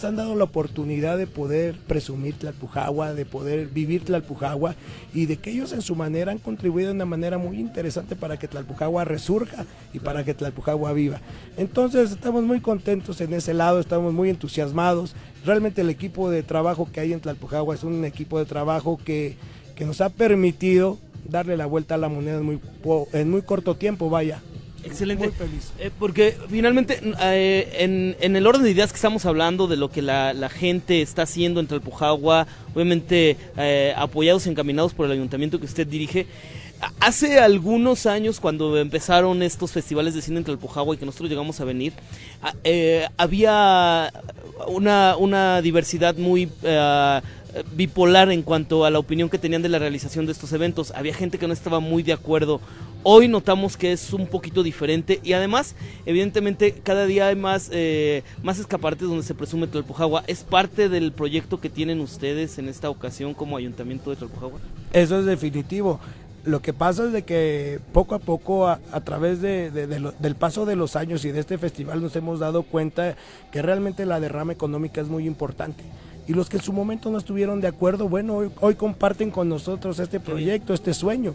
han dado la oportunidad de poder presumir Tlalpujahua, de poder vivir Tlalpujahua y de que ellos en su manera han contribuido de una manera muy interesante para que Tlalpujahua resurja y para que Tlalpujahua viva. Entonces estamos muy contentos en ese lado, estamos muy entusiasmados. Realmente el equipo de trabajo que hay en Tlalpujahua es un equipo de trabajo que nos ha permitido darle la vuelta a la moneda en muy corto tiempo, vaya. Excelente. Muy feliz. Porque finalmente en el orden de ideas que estamos hablando de lo que la gente está haciendo en Tlalpujahua, obviamente apoyados, encaminados por el ayuntamiento que usted dirige. Hace algunos años, cuando empezaron estos festivales de cine en Tlalpujahua y que nosotros llegamos a venir, había una diversidad muy bipolar en cuanto a la opinión que tenían de la realización de estos eventos. Había gente que no estaba muy de acuerdo. Hoy notamos que es un poquito diferente y además, evidentemente, cada día hay más escaparates donde se presume Tlalpujahua. ¿Es parte del proyecto que tienen ustedes en esta ocasión como Ayuntamiento de Tlalpujahua? Eso es definitivo. Lo que pasa es de que poco a poco, a través del paso de los años y de este festival, nos hemos dado cuenta que realmente la derrama económica es muy importante. Y los que en su momento no estuvieron de acuerdo, bueno, hoy comparten con nosotros este proyecto, este sueño.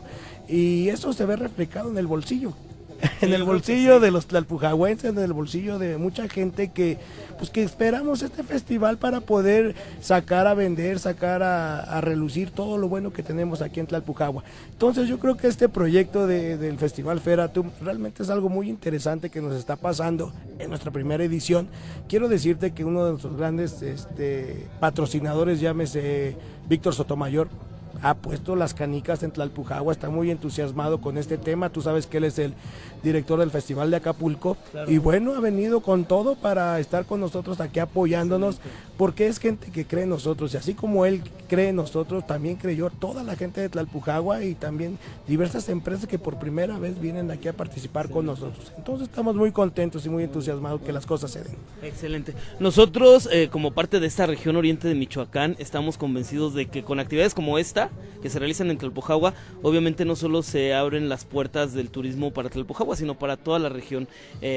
Y eso se ve reflejado en el bolsillo. En el bolsillo de los tlalpujahuenses, en el bolsillo de mucha gente que esperamos este festival para poder sacar a vender, sacar a relucir todo lo bueno que tenemos aquí en Tlalpujahua. Entonces yo creo que este proyecto del Festival Feratum realmente es algo muy interesante que nos está pasando en nuestra primera edición. Quiero decirte que uno de nuestros grandes patrocinadores, llámese Víctor Sotomayor, ha puesto las canicas en Tlalpujahua, está muy entusiasmado con este tema. Tú sabes que él es el director del Festival de Acapulco, claro. Y bueno, ha venido con todo para estar con nosotros aquí apoyándonos, porque es gente que cree en nosotros, y así como él cree en nosotros, también creyó toda la gente de Tlalpujahua y también diversas empresas que por primera vez vienen aquí a participar con nosotros. Entonces estamos muy contentos y muy entusiasmados que las cosas se den. Excelente. Nosotros, como parte de esta región oriente de Michoacán, estamos convencidos de que con actividades como esta, que se realizan en Tlalpujahua, obviamente no solo se abren las puertas del turismo para Tlalpujahua, sino para toda la región.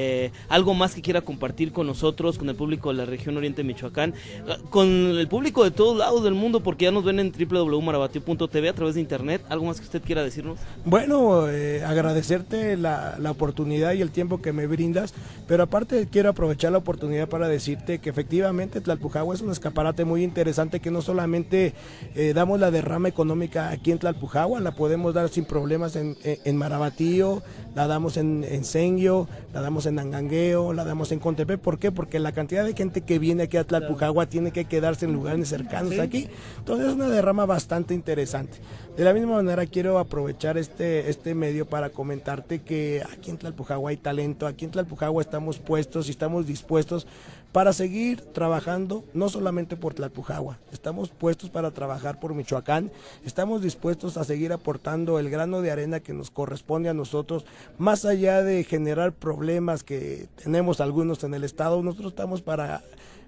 Algo más que quiera compartir con nosotros, con el público de la región oriente de Michoacán, con el público de todos lados del mundo, porque ya nos ven en www.marabatío.tv a través de internet. ¿Algo más que usted quiera decirnos? Bueno, agradecerte la oportunidad y el tiempo que me brindas, pero aparte quiero aprovechar la oportunidad para decirte que efectivamente Tlalpujahua es un escaparate muy interesante, que no solamente damos la derrama económica aquí en Tlalpujahua, la podemos dar sin problemas en Marabatío, la damos en Senio, la damos en Angangueo, la damos en Contepec. ¿Por qué? Porque la cantidad de gente que viene aquí a Tlalpujahua tiene que quedarse en lugares cercanos aquí. Entonces es una derrama bastante interesante. De la misma manera quiero aprovechar este medio para comentarte que aquí en Tlalpujahua hay talento, aquí en Tlalpujahua estamos puestos y estamos dispuestos para seguir trabajando, no solamente por Tlalpujahua, estamos puestos para trabajar por Michoacán, estamos dispuestos a seguir aportando el grano de arena que nos corresponde a nosotros, más allá de generar problemas que tenemos algunos en el estado. Nosotros estamos para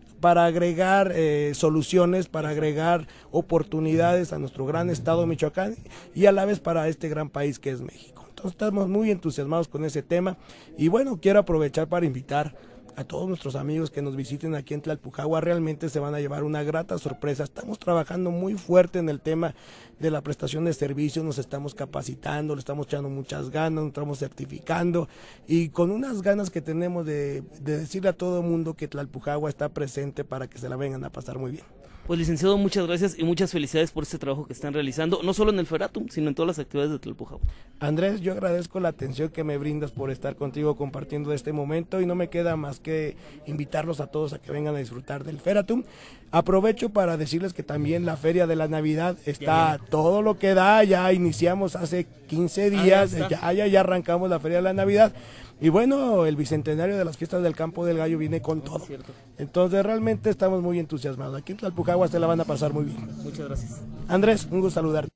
agregar soluciones, para agregar oportunidades a nuestro gran estado de Michoacán y a la vez para este gran país que es México. Entonces estamos muy entusiasmados con ese tema y bueno, quiero aprovechar para invitar a todos nuestros amigos que nos visiten aquí en Tlalpujahua. Realmente se van a llevar una grata sorpresa. Estamos trabajando muy fuerte en el tema de la prestación de servicios, nos estamos capacitando, le estamos echando muchas ganas, nos estamos certificando y con unas ganas que tenemos de decirle a todo el mundo que Tlalpujahua está presente para que se la vengan a pasar muy bien. Pues licenciado, muchas gracias y muchas felicidades por este trabajo que están realizando, no solo en el Feratum, sino en todas las actividades de Tlalpujahua. Andrés, yo agradezco la atención que me brindas por estar contigo compartiendo este momento y no me queda más que invitarlos a todos a que vengan a disfrutar del Feratum. Aprovecho para decirles que también la Feria de la Navidad está todo lo que da, ya iniciamos hace 15 días, ya arrancamos la Feria de la Navidad. Y bueno, el bicentenario de las fiestas del Campo del Gallo viene con todo. Entonces realmente estamos muy entusiasmados. Aquí en Tlalpujahua se la van a pasar muy bien. Muchas gracias. Andrés, un gusto saludarte.